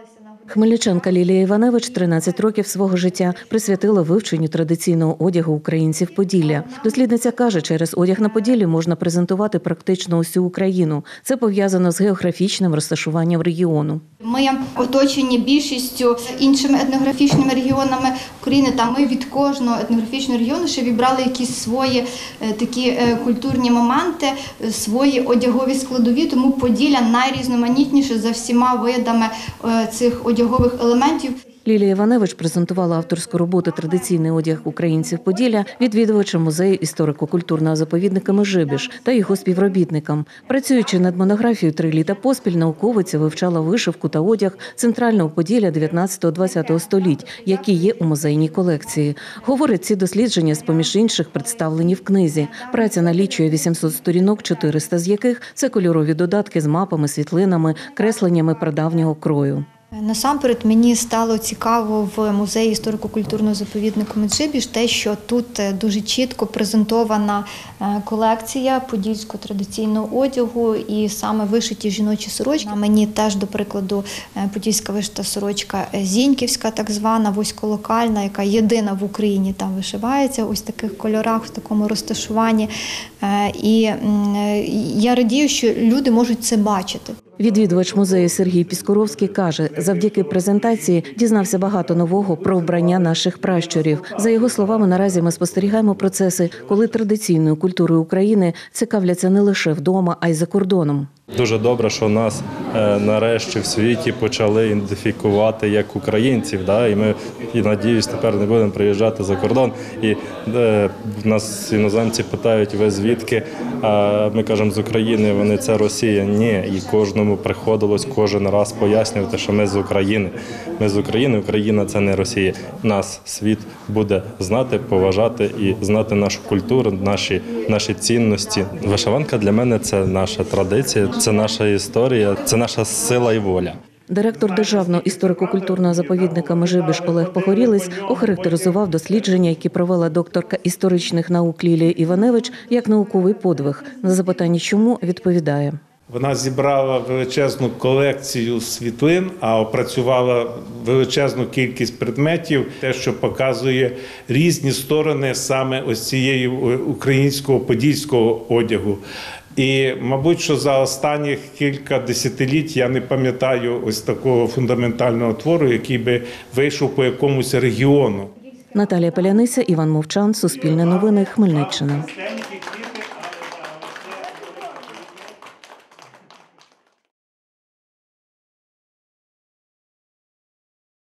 Хмельничанка Лілія Іваневич 13 років свого життя присвятила вивченню традиційного одягу українців Поділля. Дослідниця каже, через одяг на Поділлі можна презентувати практично усю Україну. Це пов'язано з географічним розташуванням регіону. Ми оточені більшістю іншими етнографічними регіонами України, та ми від кожного етнографічного регіону ще вибрали якісь свої такі культурні моменти, свої одягові складові, тому Поділля найрізноманітніше за всіма видами цих одягових елементів. Лілія Іваневич презентувала авторську роботу «Традиційний одяг українців Поділля» відвідувачам музею історико-культурного заповідника «Межибіж» та його співробітникам. Працюючи над монографією 3 літа поспіль, науковиця вивчала вишивку та одяг центрального Поділля 19-20 століть, які є у музейній колекції. Говорить, ці дослідження з-поміж інших представлені в книзі. Праця налічує 800 сторінок, 400 з яких – це кольорові додатки з мапами, світлинами, кресленнями прадавнього крою. Насамперед мені стало цікаво в музеї історико-культурного заповіднику «Меджибіж» те, що тут дуже чітко презентована колекція подільського традиційного одягу і саме вишиті жіночі сорочки. Мені теж, до прикладу, подільська вишита сорочка зіньківська, так звана, вузьколокальна, яка єдина в Україні там вишивається, ось в таких кольорах, в такому розташуванні. І я радію, що люди можуть це бачити. Відвідувач музею Сергій Піскоровський каже, завдяки презентації дізнався багато нового про вбрання наших пращурів. За його словами, наразі ми спостерігаємо процеси, коли традиційною культурою України цікавляться не лише вдома, а й за кордоном. Дуже добре, що нас нарешті в світі почали ідентифікувати як українців. І ми, надіюсь, тепер не будемо приїжджати за кордон. І нас іноземці питають, ви звідки? А ми кажемо, з України, вони це Росія. Ні, і кожному приходилось кожен раз пояснювати, що ми з України. Ми з України, Україна – це не Росія. Нас світ буде знати, поважати і знати нашу культуру, наші цінності. Вишиванка для мене – це наша традиція. Це наша історія, це наша сила і воля. Директор Державного історико-культурного заповідника «Межибіж» Олег Погорілець охарактеризував дослідження, які провела докторка історичних наук Лілія Іваневич, як науковий подвиг. На запитання «чому?» відповідає. Вона зібрала величезну колекцію світлин, а опрацювала величезну кількість предметів, те, що показує різні сторони саме ось цієї українського подільського одягу. І, мабуть, що за останніх кілька десятиліть я не пам'ятаю ось такого фундаментального твору, який би вийшов по якомусь регіону. Наталія Паляниця, Іван Мовчан, Суспільне новини, Хмельниччина.